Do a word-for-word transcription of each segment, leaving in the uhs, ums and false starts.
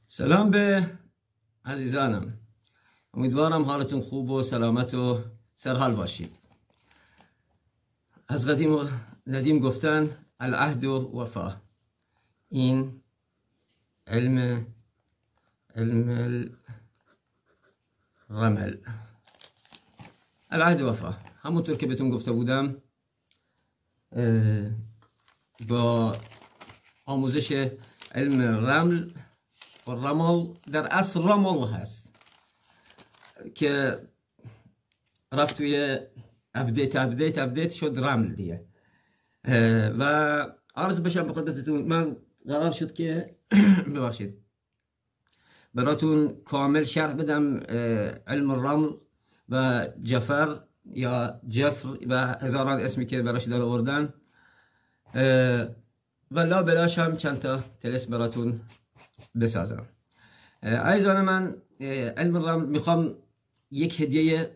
سلام به عزیزانم. امیدوارم حالتون خوب و سلامت و سرحال باشید. از قدیم و ندیم گفتن العهد و وفا. این علم علم الرمل. العهد و وفا همونطور که بهتون گفته بودم با آموزش علم رمل و رمل در اصل رمل هست که رفت توی ابدیت ابدیت ابدیت شد رمل دیگه. و عرض بشم به خدمتتون، من قرار شد که ببخشید براتون کامل شرح بدم علم الرمل و جفر یا جفر و هزاران اسمی که براش داره آوردن، و لا بلاش هم چند تا طلسم براتون بسازم. عزیزان من، علم الرمل میخوام یک هدیه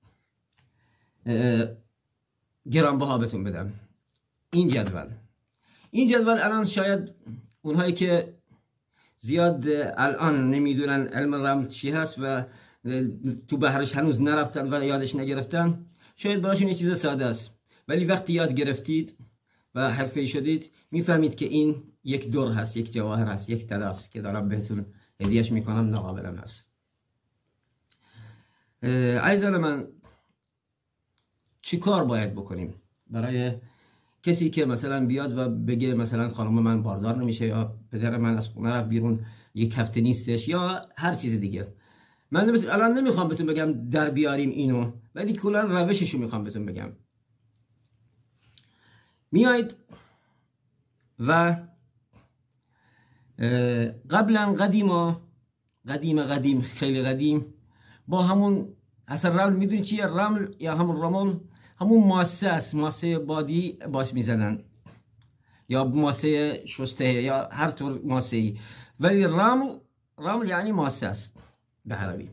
گرانبها بهتون بدم. این جدول این جدول الان شاید اونهایی که زیاد الان نمیدونن علم الرمل چی هست و تو بحرش هنوز نرفتن و یادش نگرفتن، شاید براشون یه چیز ساده است، ولی وقتی یاد گرفتید و حرفه‌ای شدید میفهمید که این یک در هست، یک جواهر هست، یک طلاست که دارم بهتون هدیهش میکنم، ناقابلا هست. عزیزان من، چی کار باید بکنیم برای کسی که مثلا بیاد و بگه مثلا خانم من باردار نمیشه، یا پدر من از خونه رفت بیرون یک هفته نیستش، یا هر چیز دیگه؟ من الان نمیخوام بهتون بگم در بیاریم اینو، ولی کلا روششو میخوام بهتون بگم. میایید و قبلا قدیما قدیم قدیم خیلی قدیم با همون اصلا رمل، میدونی چیه رمل یا همون رمل؟ همون ماسه است، ماسه بادی باش میزنن یا ماسه شسته یا هر طور ماسه ای، ولی رمل رمل یعنی ماسه است به عربی.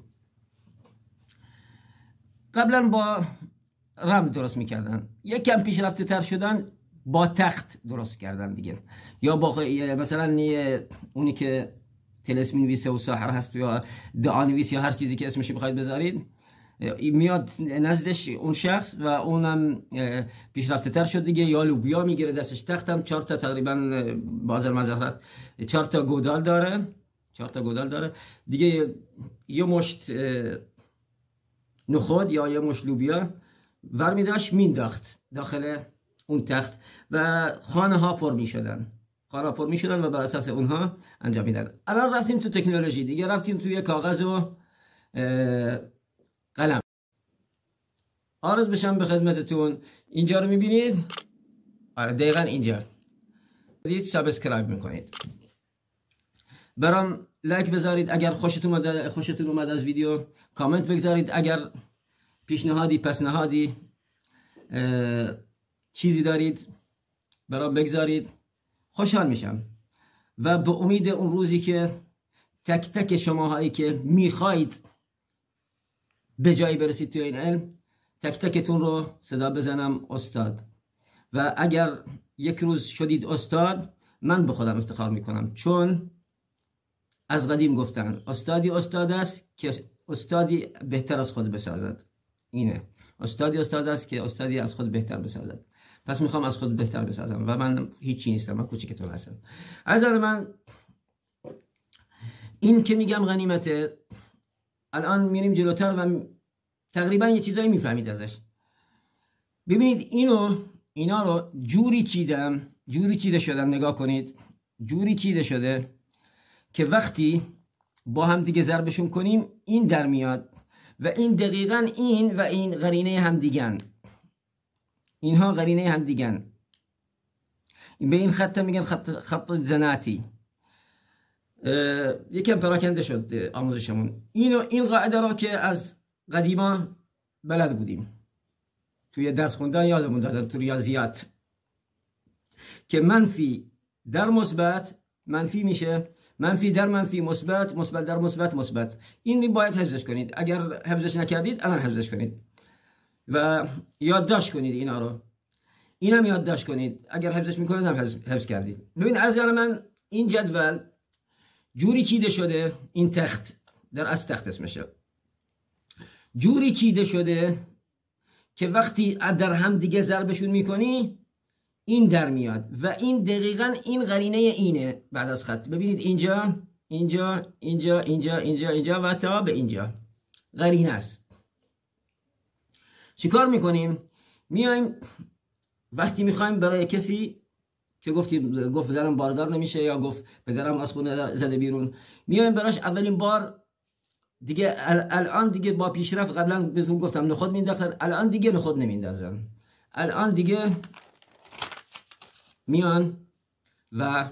قبلا با رمل درست میکردن، یک کم پیشرفته تر شدن با تخت درست کردن دیگه، یا با مثلا اونی که طلسم نویسه و ساحر هست یا دعا نویس یا هر چیزی که اسمش بخواید بذارید، میاد نزدش اون شخص و اونم پیشرفته تر شد دیگه، یا لوبیا میگیره دستش، تختم چهار تا تقریبا بازار مزخرف چهار تا گودال داره چهار تا گودال داره دیگه، یه مشت نخود یا یه مشت لوبیا ور میداشت مینداخت داخل اون تخت و خانه ها پر می شدن خانه ها پر می شدن و بر اساس اونها انجام میدن. الان رفتیم تو تکنولوژی دیگه، رفتیم توی کاغذ و قلم. عرض بشم به خدمتتون، اینجا رو میبینید؟ آره دقیقا اینجا دید. سابسکرایب میکنید، برام لایک بذارید اگر خوشتون اومد خوشتون اومد از ویدیو، کامنت بگذارید اگر پیشنهادی پسنهادی چیزی دارید برام بگذارید، خوشحال میشم. و به امید اون روزی که تک تک شماهایی که میخواید به جایی برسید توی این علم، تک تکتون رو صدا بزنم استاد. و اگر یک روز شدید استاد، من به خودم افتخار میکنم، چون از قدیم گفتن استادی استاد است که استادی بهتر از خود بسازد. اینه، استادی استاد است که استادی از خود بهتر بسازد. پس میخوام از خود بهتر بسازم و من هیچی نیستم، من کوچکتون هستم. عزیزان من، این که میگم غنیمته، الان میریم جلوتر و تقریبا یه چیزایی میفهمید ازش. ببینید اینو اینا رو جوری چیدم جوری چیده شدم، نگاه کنید، جوری چیده شده که وقتی با هم دیگه ضربشون کنیم این در میاد و این دقیقا این و این قرینه هم دیگن، اینها قرینه هم دیگن. به این خط میگن خط خط زناتی. یکم پراکنده شد آموزشمون. اینو این قاعده را که از قدیما بلد بودیم، توی درس خوندن یادمون دادن تو ریاضیات، که منفی در مثبت منفی میشه، منفی در منفی مثبت، مثبت در مثبت مثبت. این باید حفظش کنید، اگر حفظش نکردید الان حفظش کنید و یادداشت کنید اینا رو. اینم یادداشت کنید، اگر حفظش میکنید هم حفظ کردید. ببین عزیزان من، این جدول جوری چیده شده، این تخت در از تخت اسمشه، جوری چیده شده که وقتی در هم دیگه ضربشون میکنی این در میاد و این دقیقاً این قرینه اینه بعد از خط. ببینید اینجا اینجا اینجا اینجا اینجا اینجا و تا به اینجا قرینه است. چیکار میکنیم؟ میایم وقتی میخوایم برای کسی که گفتیم گفت زنم باردار نمیشه یا گفت پدرم از خونه زده بیرون، میایم براش اولین بار دیگه الان دیگه با پیشرفت، قبلا بهتون گفتم نخود مینداختن، الان دیگه نخود نمیندازن، الان دیگه میان و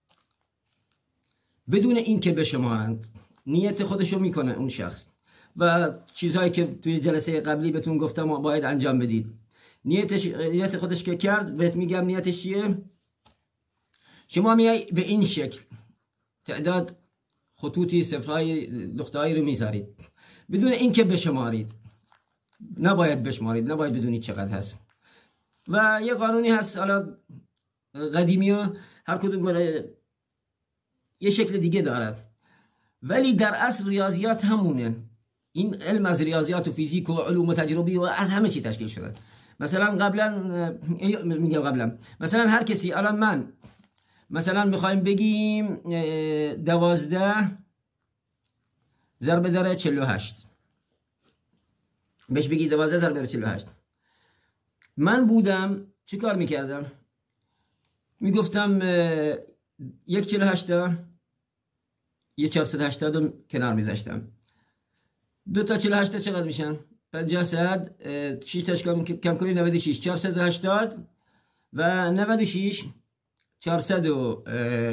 بدون این که به شما هند نیت خودشو میکنه اون شخص و چیزهایی که توی جلسه قبلی بهتون گفتم باید انجام بدید. نیتش نیت خودش که کرد بهت میگم نیتش چیه. شما میای به این شکل تعداد خطوطی صفرهای نقطه‌ای رو میذارید بدون اینکه بشمارید، نباید بشمارید، نباید بدونید چقدر هست. و یه قانونی هست حالا قدیمی ها هر کدوم برای یه شکل دیگه دارد، ولی در اصل ریاضیات همونه. این علم از ریاضیات و فیزیک و علوم تجربی و از همه چی تشکیل شده. مثلا قبلا میگم قبلا مثلا هر کسی الان من مثلا میخوایم بگیم دوازده ضرب در چهل و هشت، بهش بگی دوازده ضرب در چهل و هشت، من بودم چی کار میکردم؟ میگفتم یک چهل و هشتا یه چهارصد و هشتاد کنار میذاشتم، دو تا چهل و هشت چقدر میشن؟ پنجاه صد، شش تاش کم کنی نود و شش، چهارصد و هشتاد و نود و شش، چهارصد و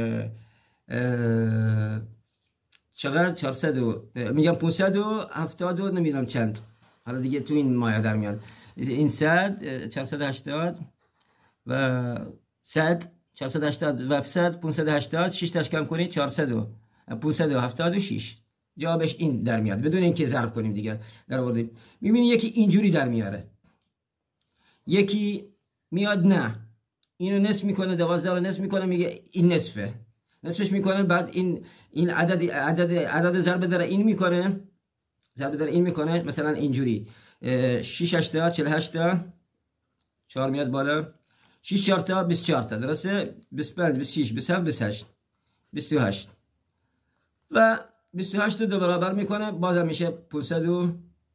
چقدر؟ چهارصد و میگم پانصد و هفتاد و نمیدونم چند، حالا دیگه تو این مایه در میاد. این صد، چهارصد و هشتاد و صد، چهارصد و هشتاد و صد، پانصد و هشتاد، شش تاش کم کنید چهارصد و پانصد و هفتاد و شش، جوابش این در میاد بدون اینکه ضرب کنیم دیگه در آوردیم. میبینی یکی اینجوری در میاره، یکی میاد نه اینو نصف میکنه، دوازده رو نصف میکنه میگه این نصفه، نصفش میکنه، بعد این این عدد عدد عدد ضرب در این میکنه، ضرب در این میکنه مثلا اینجوری شش هشت چهل و هشت چهار میاد بالا، شش چهار تا بیست و چهار تا درسته، بیست و پنج بیست و شش بیست و هفت بیست و هشت بیست و هشت و بیست و هشت رو دو برابر میکنه بازم میشه پانصد و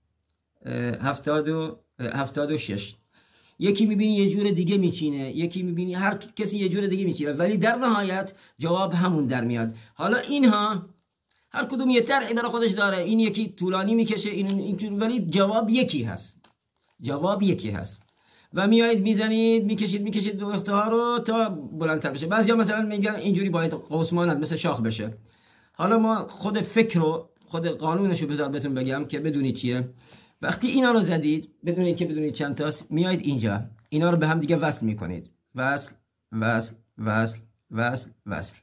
هفتاد و شش. یکی میبینی یه جور دیگه میچینه، یکی میبینی هر کسی یه جور دیگه میچینه، ولی در نهایت جواب همون در میاد. حالا اینها هر کدوم یه طرحی برای خودش داره، این یکی طولانی میکشه این این ولی جواب یکی هست، جواب یکی هست و میایید میزنید میکشید میکشید دو اختها رو تا بلندتر بشه. بعضیا مثلا میگن اینجوری باید قوس مانند مثل شاخ بشه. حالا ما خود فکر رو خود قانونش رو بذار بهتون بگم که بدونید چیه. وقتی اینا رو زدید بدونید که بدونید چند تاست، میایید اینجا اینا رو به هم دیگه وصل میکنید، وصل وصل وصل وصل وصل.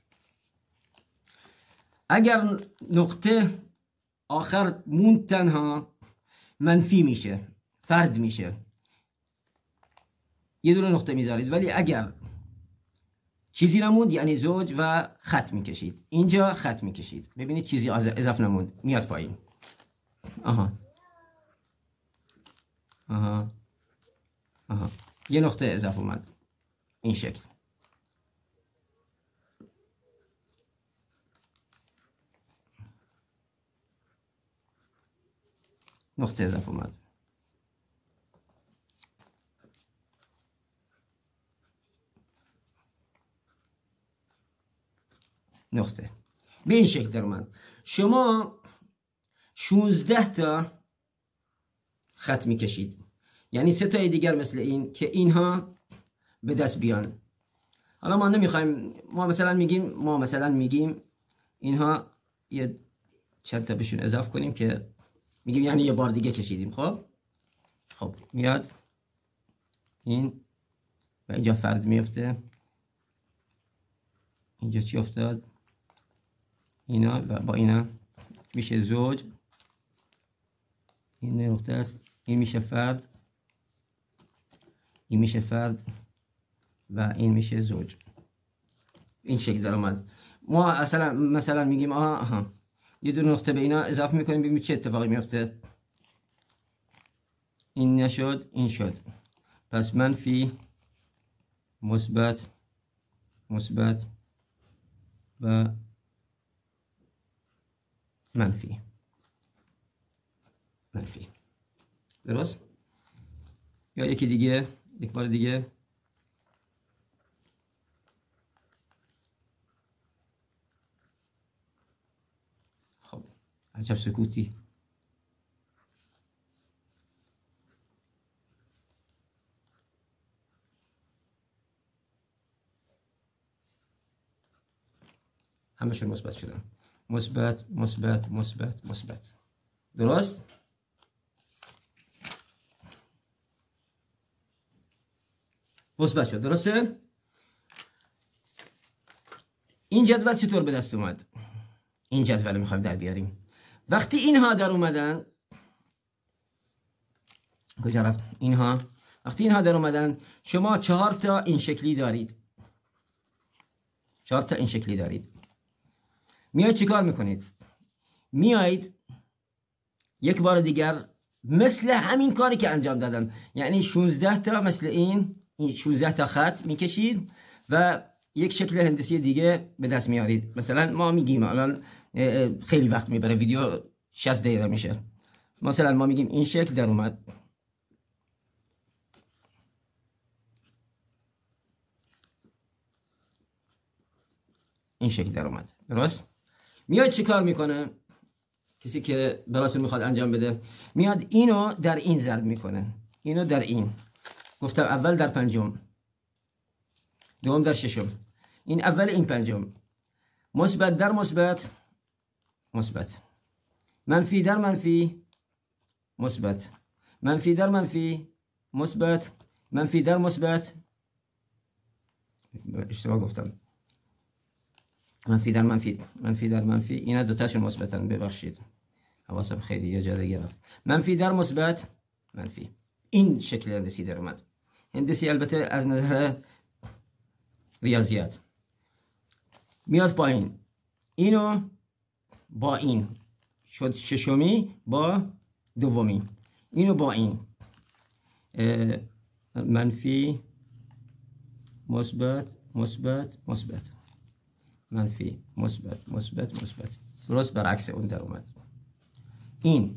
اگر نقطه آخر موند تنها منفی میشه، فرد میشه، یه دونه نقطه میذارید، ولی اگر چیزی نموند یعنی زوج و خط میکشید، اینجا خط میکشید، ببینید چیزی اضافه نموند میاد پایین. آها آها آها یه نقطه اضافه اومد این شکل. نقطه اضافه اومد. نقطه به این شکل در اومد. شما شانزده تا خط میکشید، یعنی سه تای دیگر مثل این که اینها به دست بیان. حالا ما نمیخوایم، ما مثلا میگیم ما مثلا میگیم اینها یه چند تا بهشون اضافه کنیم که میگیم یعنی یه بار دیگه کشیدیم. خب خب میاد این و اینجا فرد میفته، اینجا چی افتاد؟ اینا و با اینا میشه زوج، این نقطه است، این میشه فرد، این میشه فرد و این میشه زوج. این شکل در اومد. ما اصلا مثلا میگیم آها آها یه دو نقطه به اینا اضافه میکنیم ببینیم چه اتفاقی میفته. این نشد این شد، پس منفی مثبت مثبت و منفی منفی. درست؟ یا یکی دیگه، یک بار دیگه. خب عجب سکوتی. همشون مثبت شدن. مثبت مثبت مثبت مثبت. درست؟ مثبت شد. درسته؟ این جدول چطور به دست اومد؟ این جدول میخوایم در بیاریم. وقتی اینها در اومدن، کجا رفت؟ اینها وقتی اینها در اومدن، شما چهار تا این شکلی دارید. چهار تا این شکلی دارید. میایید چیکار میکنید؟ میایید یک بار دیگر مثل همین کاری که انجام دادم، یعنی شانزده تا مثل این این شانزده تا خط میکشید و یک شکل هندسی دیگه به دست میارید. مثلا ما میگیم الان خیلی وقت میبره، ویدیو شصت دقیقه میشه. مثلا ما میگیم این شکل در اومد، این شکل در اومد. درست؟ میاد چی کار میکنه؟ کسی که براتون میخواد انجام بده میاد اینو در این ضرب میکنه، اینو در این. گفتم اول در پنجم، دوم در ششم، این اول این پنجم. مثبت در مثبت مثبت، منفی در منفی مثبت، منفی در منفی مثبت، منفی در مثبت. اشتباه گفتم. منفی در منفی منفی در منفی. اینا دوتاشون مثبتن، ببخشید حواسم خیلی یه جا دیگه رفت. منفی در مثبت منفی. این شکل هندسی در اومد. هندسی البته از نظر ریاضیات میاد پایین. اینو با این شد ششمی با دومی، اینو با این منفی مثبت مثبت مثبت، منفی مثبت مثبت مثبت. درست برعکس اون در اومد. این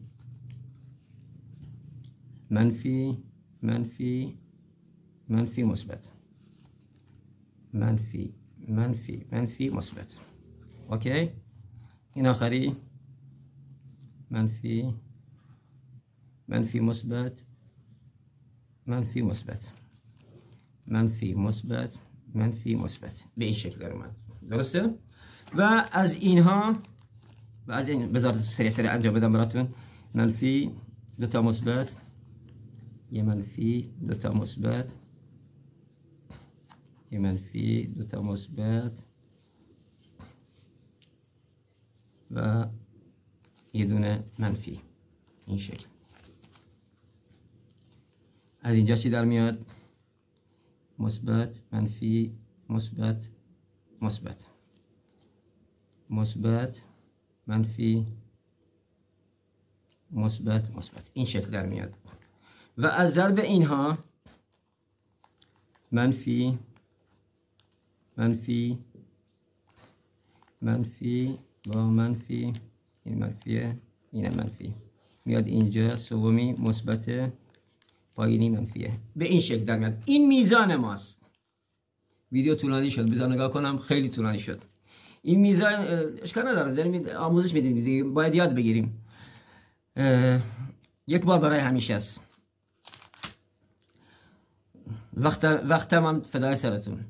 منفی منفی منفی مثبت، منفی منفی منفی مثبت. اوکی. این آخری منفی منفی مثبت منفی مثبت، منفی مثبت منفی مثبت. به این شکل در اومد. درسته؟ و از اینها و از این بذار سری سری انجام بدم براتون. منفی دو تا مثبت، یه منفی دو تا مثبت، یه منفی دو تا مثبت و یه دونه منفی. این شکل. از اینجا چی در میاد؟ مثبت منفی مثبت مثبت مثبت منفی مثبت مثبت. این شکل در میاد. و از ضرب اینها منفی منفی منفی با منفی، این منفیه این منفی میاد اینجا. سومی مثبت، پایینی منفیه. به این شکل در میاد. این میزان ماست. ویدیو طولانی شد، بذار نگاه کنم، خیلی طولانی شد. این میزان اشکال نداره، داریم آموزش میدیم دیگه، باید یاد بگیریم. یک بار برای همیشه است. وقت وقتم هم فدای سرتون.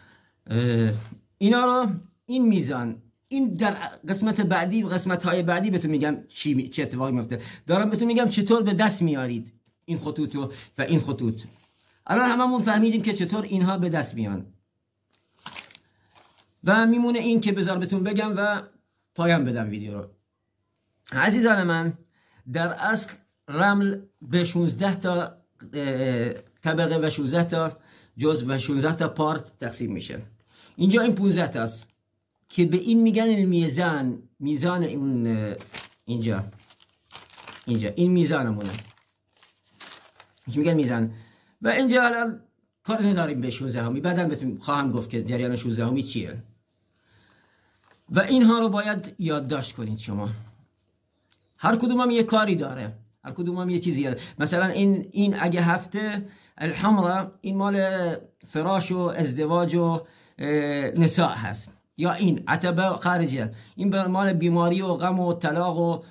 اینا رو، این میزان، این در قسمت بعدی و قسمت های بعدی بهتون میگم چی چه اتفاقی میفته. دارم بهتون میگم چطور به دست میارید این خطوط و, و این خطوط. الان هممون فهمیدیم که چطور اینها به دست میان و میمونه این که بذار بهتون بگم و پایان بدم ویدیو رو. عزیزان من، در اصل رمل به شانزده تا طبقه و شانزده تا جزء و شانزده تا پارت تقسیم میشه. اینجا این پانزده تا است. که به این میگن میزان، میزان اون اینجا اینجا این میزانمونه میگن میزان. و اینجا حالا کار نداریم به شانزده همی، بعدا بهتون خواهم گفت که جریان شانزده همی چیه. و اینها رو باید یادداشت کنید شما. هر کدوم هم یه کاری داره، هر کدوم هم یه چیزی داره. مثلا این این اگه هفته الحمرا این مال فراش و ازدواج و نساء هست، یا این عتبه خارجه این مال بیماری و غم و طلاق و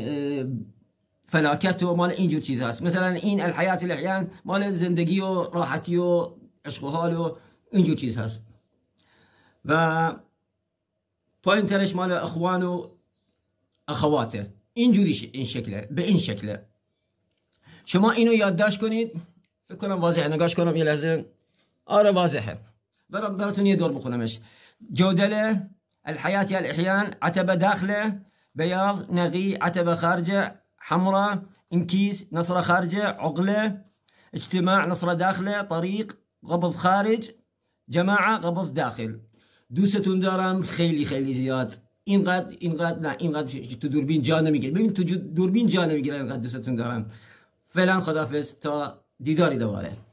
فلاکت و مال اینجور چیز هست. مثلا این الحیات الاحیان مال زندگی و راحتی و عشق و حال و اینجور چیز هست. و پایین ترش مال اخوان و اخواته، اینجوری این شکله، به این شکله. شما اینو یادداشت کنید. فکر کنم واضحه، نگاش کنم یه لحظه. آره واضحه. برام براتون یه دور بخونمش. جودله، الحیات الاحیان، عتبه داخله، بیاض، نقی، عتبه خارجه، حمراء، انكيس، نصرة خارجة، عقلة، اجتماع، نصرة داخلة، طريق، قبض خارج، جماعة، قبض داخل. دوستون دارم خیلی خیلی زیاد. اینقدر اینقدر نه اینقدر تو دوربین جا نمیگیره. ببین تو دوربین جا نمیگیره اینقدر دوستون دارم. فعلا خداحافظ تا دیداری دوباره.